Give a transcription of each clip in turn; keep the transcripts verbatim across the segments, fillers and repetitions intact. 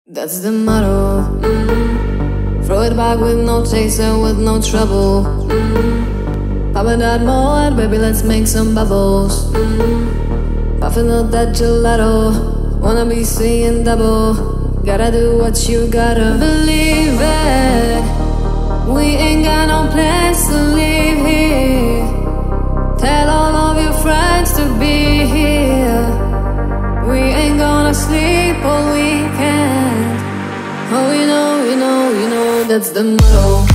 That's the motto. Mm-hmm. Throw it back with no chaser, with no trouble. Mm-hmm. Popping that more, baby, let's make some bubbles. Mm-hmm. Puffing up that gelato, wanna be seeing double. Gotta do what you gotta believe it. We ain't got no plans to leave here. Tell all of your friends to be here. We ain't gonna sleep all weekend. Oh, you know, you know, you know, that's the motto.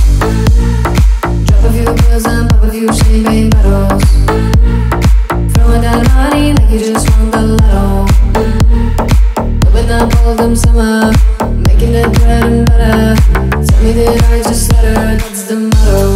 Drop a few pills and pop a few champagne bottles. Throwing that money like you just won the lotto. Whipping up all of them summer, making it bread and butter. Tell me that I just let her, that's the motto.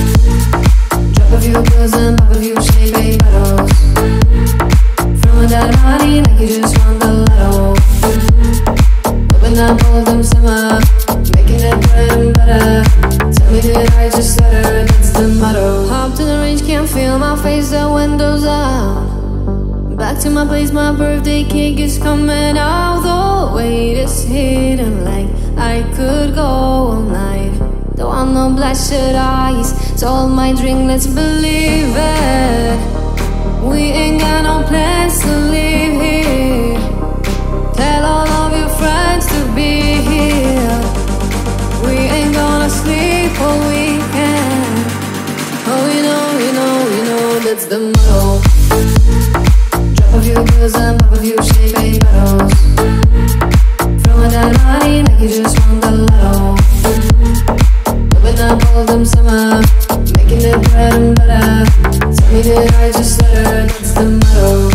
Drop a few pills and pop a few champagne bottles. Throwing that money like you just won the lotto. Whipping up all of them summer, making it bread and butter. Tell me that I just let her, that's the motto. Hopped in the range, can't feel my face, the windows out. Back to my place, my birthday cake is coming out. The weight is hidden like I could go all night. Don't want no bloodshot eyes, so hold my drink, let's believe it. We ain't got no plans to leave here. Tell all of your friends to be here. We ain't gonna sleep all weekend. Oh, you know, you know, you know, that's the motto. Drop a few pills and pop a few champagne bottles. Throwing that money like you just won the lotto. Whipping up all of them summer, making it bread and butter. Tell me that I just let her, that's the motto.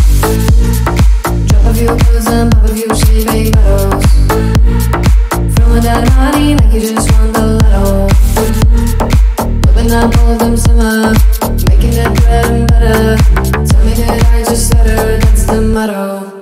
Drop a few pills and pop a few champagne bottles. Throwing that money like you just won the lotto. Whipping up all of them summer, making it bread and butter. Tell me that I just let her, that's the motto.